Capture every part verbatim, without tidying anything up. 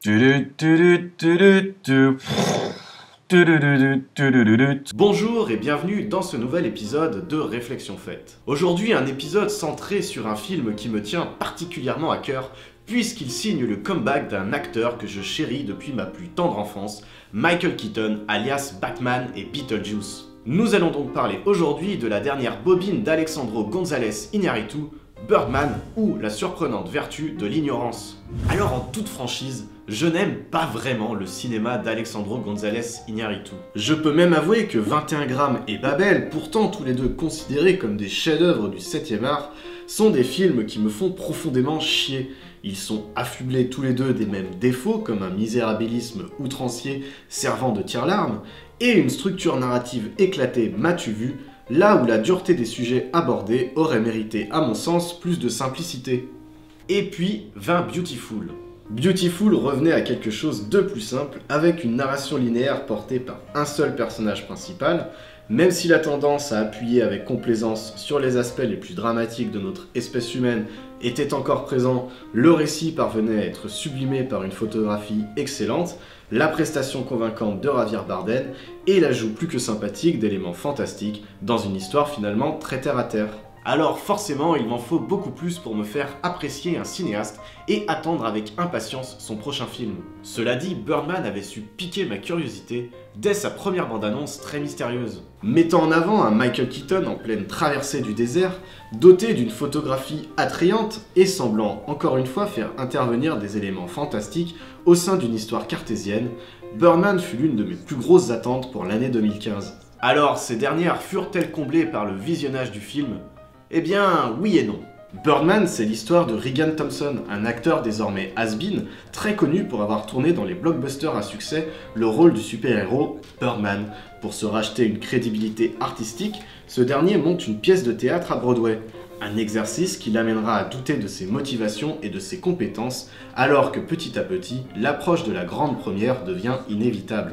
Bonjour et bienvenue dans ce nouvel épisode de Réflexion Faite. Aujourd'hui, un épisode centré sur un film qui me tient particulièrement à cœur, puisqu'il signe le comeback d'un acteur que je chéris depuis ma plus tendre enfance, Michael Keaton, alias Batman et Beetlejuice. Nous allons donc parler aujourd'hui de la dernière bobine d'Alejandro González Iñárritu, Birdman, ou la surprenante vertu de l'ignorance. Alors en toute franchise, je n'aime pas vraiment le cinéma d'Alejandro González Iñárritu. Je peux même avouer que vingt et un grammes et Babel, pourtant tous les deux considérés comme des chefs-d'œuvre du septième art, sont des films qui me font profondément chier. Ils sont affublés tous les deux des mêmes défauts, comme un misérabilisme outrancier servant de tire-larme, et une structure narrative éclatée m'as-tu vu, là où la dureté des sujets abordés aurait mérité, à mon sens, plus de simplicité. Et puis vint Beautiful. Beautiful revenait à quelque chose de plus simple, avec une narration linéaire portée par un seul personnage principal, même s'il a tendance à appuyer avec complaisance sur les aspects les plus dramatiques de notre espèce humaine était encore présent, le récit parvenait à être sublimé par une photographie excellente, la prestation convaincante de Javier Bardem et l'ajout plus que sympathique d'éléments fantastiques dans une histoire finalement très terre-à-terre. Alors forcément, il m'en faut beaucoup plus pour me faire apprécier un cinéaste et attendre avec impatience son prochain film. Cela dit, Birdman avait su piquer ma curiosité dès sa première bande-annonce très mystérieuse. Mettant en avant un Michael Keaton en pleine traversée du désert, doté d'une photographie attrayante et semblant encore une fois faire intervenir des éléments fantastiques au sein d'une histoire cartésienne, Birdman fut l'une de mes plus grosses attentes pour l'année deux mille quinze. Alors, ces dernières furent-elles comblées par le visionnage du film ? Eh bien, oui et non. Birdman, c'est l'histoire de Regan Thompson, un acteur désormais has-been, très connu pour avoir tourné dans les blockbusters à succès le rôle du super-héros Birdman. Pour se racheter une crédibilité artistique, ce dernier monte une pièce de théâtre à Broadway. Un exercice qui l'amènera à douter de ses motivations et de ses compétences, alors que petit à petit, l'approche de la grande première devient inévitable.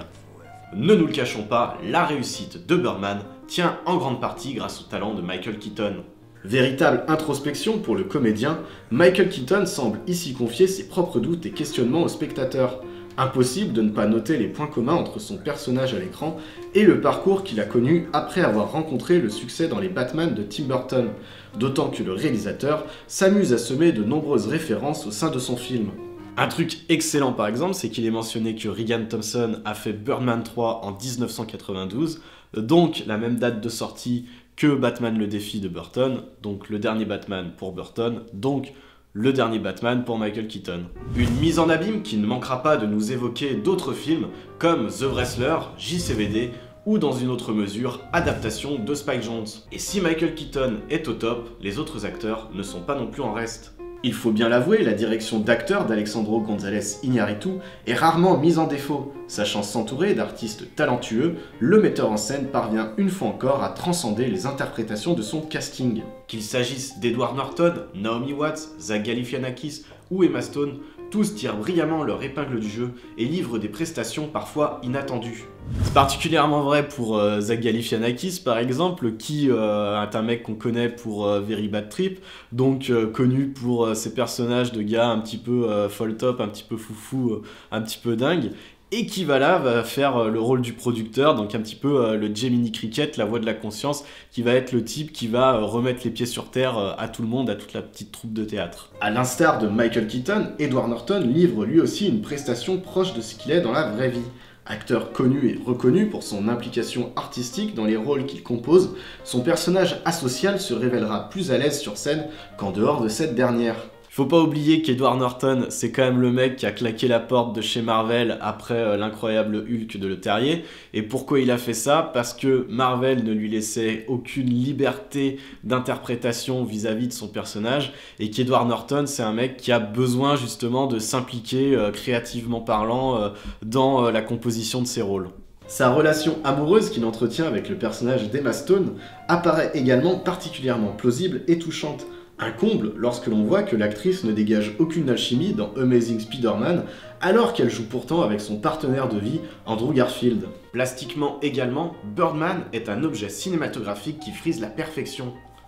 Ne nous le cachons pas, la réussite de Birdman tient en grande partie grâce au talent de Michael Keaton. Véritable introspection pour le comédien, Michael Keaton semble ici confier ses propres doutes et questionnements au spectateur. Impossible de ne pas noter les points communs entre son personnage à l'écran et le parcours qu'il a connu après avoir rencontré le succès dans les Batman de Tim Burton, d'autant que le réalisateur s'amuse à semer de nombreuses références au sein de son film. Un truc excellent par exemple, c'est qu'il est mentionné que Regan Thompson a fait Birdman trois en dix-neuf cent quatre-vingt-douze, donc la même date de sortie que Batman le défi de Burton, donc le dernier Batman pour Burton, donc le dernier Batman pour Michael Keaton. Une mise en abîme qui ne manquera pas de nous évoquer d'autres films comme The Wrestler, J C V D ou dans une autre mesure, adaptation de Spike Jonze. Et si Michael Keaton est au top, les autres acteurs ne sont pas non plus en reste. Il faut bien l'avouer, la direction d'acteur d'Alejandro González Iñárritu est rarement mise en défaut. Sachant s'entourer d'artistes talentueux, le metteur en scène parvient une fois encore à transcender les interprétations de son casting. Qu'il s'agisse d'Edward Norton, Naomi Watts, Zach Galifianakis ou Emma Stone, tous tirent brillamment leur épingle du jeu et livrent des prestations parfois inattendues. C'est particulièrement vrai pour euh, Zach Galifianakis par exemple, qui euh, est un mec qu'on connaît pour euh, Very Bad Trip, donc euh, connu pour euh, ses personnages de gars un petit peu euh, folle top, un petit peu foufou, euh, un petit peu dingue, et qui va là va faire euh, le rôle du producteur, donc un petit peu euh, le Jiminy Cricket, la voix de la conscience, qui va être le type qui va euh, remettre les pieds sur terre euh, à tout le monde, à toute la petite troupe de théâtre. À l'instar de Michael Keaton, Edward Norton livre lui aussi une prestation proche de ce qu'il est dans la vraie vie. Acteur connu et reconnu pour son implication artistique dans les rôles qu'il compose, son personnage asocial se révélera plus à l'aise sur scène qu'en dehors de cette dernière. Faut pas oublier qu'Edward Norton, c'est quand même le mec qui a claqué la porte de chez Marvel après euh, l'incroyable Hulk de Le Terrier. Et pourquoi il a fait ça? Parce que Marvel ne lui laissait aucune liberté d'interprétation vis-à-vis de son personnage, et qu'Edward Norton, c'est un mec qui a besoin justement de s'impliquer euh, créativement parlant euh, dans euh, la composition de ses rôles. Sa relation amoureuse qu'il entretient avec le personnage d'Emma Stone apparaît également particulièrement plausible et touchante. Un comble lorsque l'on voit que l'actrice ne dégage aucune alchimie dans Amazing Spider-Man, alors qu'elle joue pourtant avec son partenaire de vie, Andrew Garfield. Plastiquement également, Birdman est un objet cinématographique qui frise la perfection.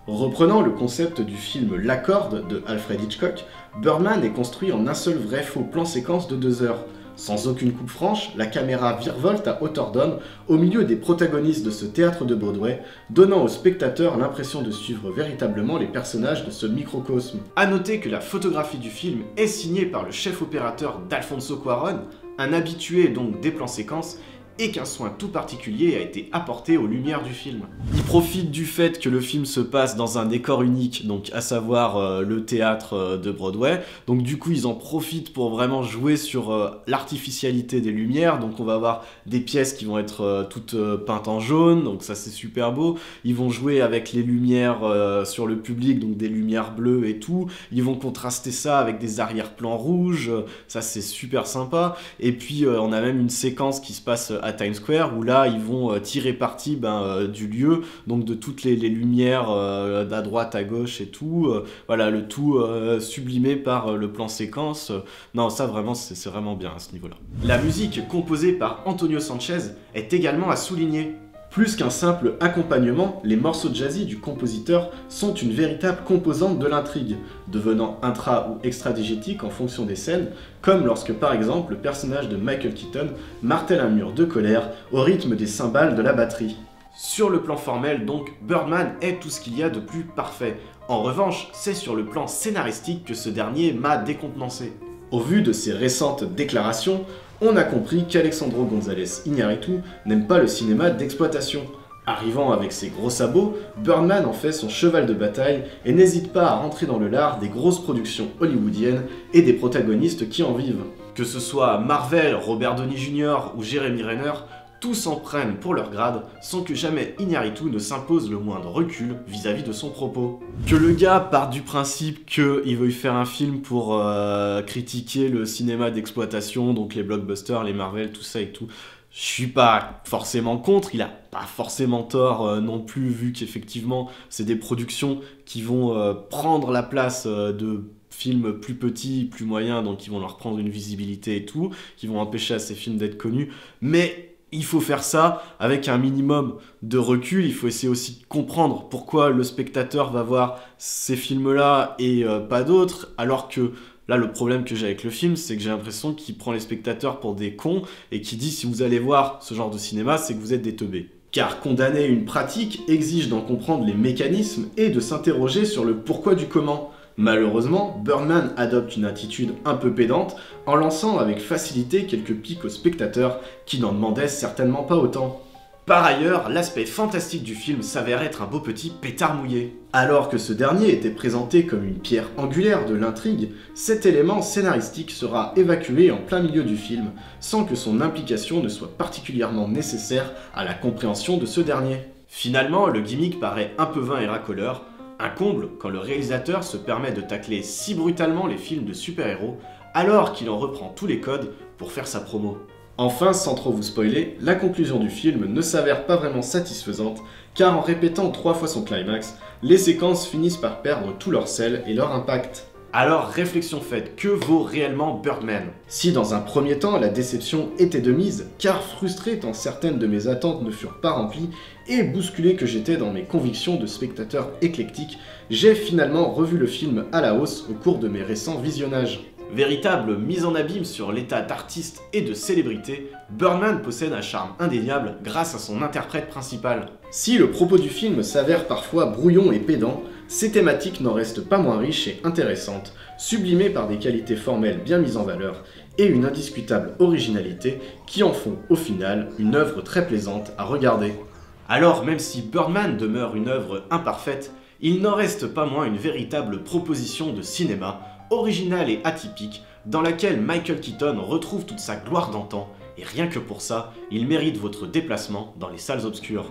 Reprenant le concept du film La Corde de Alfred Hitchcock, Birdman est construit en un seul vrai faux plan séquence de deux heures. Sans aucune coupe franche, la caméra virevolte à hauteur d'homme au milieu des protagonistes de ce théâtre de Broadway, donnant au spectateur l'impression de suivre véritablement les personnages de ce microcosme. A noter que la photographie du film est signée par le chef opérateur d'Alfonso Cuarón, un habitué donc des plans séquences, et qu'un soin tout particulier a été apporté aux lumières du film. Il profite du fait que le film se passe dans un décor unique, donc à savoir euh, le théâtre euh, de Broadway, donc du coup ils en profitent pour vraiment jouer sur euh, l'artificialité des lumières, donc on va avoir des pièces qui vont être euh, toutes euh, peintes en jaune, donc ça c'est super beau, ils vont jouer avec les lumières euh, sur le public, donc des lumières bleues et tout, ils vont contraster ça avec des arrière-plans rouges, ça c'est super sympa, et puis euh, on a même une séquence qui se passe à Times Square où là ils vont euh, tirer parti ben, euh, du lieu, donc de toutes les, les lumières euh, d'à droite à gauche et tout, euh, voilà, le tout euh, sublimé par euh, le plan séquence. Non, ça vraiment c'est vraiment bien à ce niveau là. La musique composée par Antonio Sanchez est également à souligner. Plus qu'un simple accompagnement, les morceaux jazzy du compositeur sont une véritable composante de l'intrigue, devenant intra- ou extra-digétique en fonction des scènes, comme lorsque par exemple le personnage de Michael Keaton martèle un mur de colère au rythme des cymbales de la batterie. Sur le plan formel donc, Birdman est tout ce qu'il y a de plus parfait. En revanche, c'est sur le plan scénaristique que ce dernier m'a décontenancé. Au vu de ses récentes déclarations, on a compris qu'Alejandro González Iñárritu n'aime pas le cinéma d'exploitation. Arrivant avec ses gros sabots, Birdman en fait son cheval de bataille et n'hésite pas à rentrer dans le lard des grosses productions hollywoodiennes et des protagonistes qui en vivent. Que ce soit Marvel, Robert Downey junior ou Jeremy Renner, tous en prennent pour leur grade sans que jamais Iñárritu ne s'impose le moindre recul vis-à-vis de son propos. Que le gars parte du principe qu'il veuille faire un film pour euh, critiquer le cinéma d'exploitation, donc les blockbusters, les Marvel, tout ça et tout, je suis pas forcément contre, il a pas forcément tort euh, non plus, vu qu'effectivement c'est des productions qui vont euh, prendre la place euh, de films plus petits, plus moyens, donc qui vont leur prendre une visibilité et tout, qui vont empêcher à ces films d'être connus, mais il faut faire ça avec un minimum de recul, il faut essayer aussi de comprendre pourquoi le spectateur va voir ces films-là et euh, pas d'autres, alors que là, le problème que j'ai avec le film, c'est que j'ai l'impression qu'il prend les spectateurs pour des cons et qu'il dit si vous allez voir ce genre de cinéma, c'est que vous êtes des teubés. Car condamner une pratique exige d'en comprendre les mécanismes et de s'interroger sur le pourquoi du comment. Malheureusement, Birdman adopte une attitude un peu pédante en lançant avec facilité quelques piques aux spectateurs qui n'en demandaient certainement pas autant. Par ailleurs, l'aspect fantastique du film s'avère être un beau petit pétard mouillé. Alors que ce dernier était présenté comme une pierre angulaire de l'intrigue, cet élément scénaristique sera évacué en plein milieu du film, sans que son implication ne soit particulièrement nécessaire à la compréhension de ce dernier. Finalement, le gimmick paraît un peu vain et racoleur, un comble quand le réalisateur se permet de tacler si brutalement les films de super-héros, alors qu'il en reprend tous les codes pour faire sa promo. Enfin, sans trop vous spoiler, la conclusion du film ne s'avère pas vraiment satisfaisante, car en répétant trois fois son climax, les séquences finissent par perdre tout leur sel et leur impact. Alors, réflexion faite, que vaut réellement Birdman? Si dans un premier temps la déception était de mise, car frustré tant certaines de mes attentes ne furent pas remplies, et bousculé que j'étais dans mes convictions de spectateur éclectique, j'ai finalement revu le film à la hausse au cours de mes récents visionnages. Véritable mise en abîme sur l'état d'artiste et de célébrité, Birdman possède un charme indéniable grâce à son interprète principal. Si le propos du film s'avère parfois brouillon et pédant, ses thématiques n'en restent pas moins riches et intéressantes, sublimées par des qualités formelles bien mises en valeur et une indiscutable originalité qui en font au final une œuvre très plaisante à regarder. Alors même si Birdman demeure une œuvre imparfaite, il n'en reste pas moins une véritable proposition de cinéma, originale et atypique, dans laquelle Michael Keaton retrouve toute sa gloire d'antan, et rien que pour ça, il mérite votre déplacement dans les salles obscures.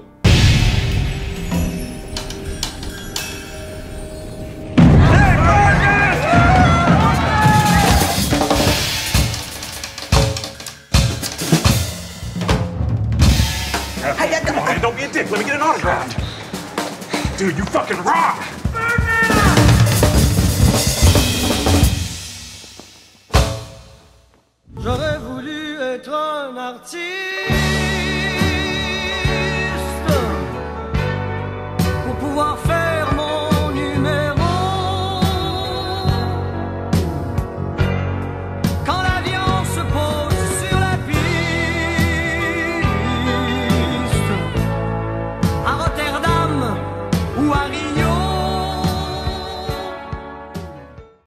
Hey, don't be a dick. Let me get an autograph. Dude, you fucking rock! J'aurais voulu être un artiste pour pouvoir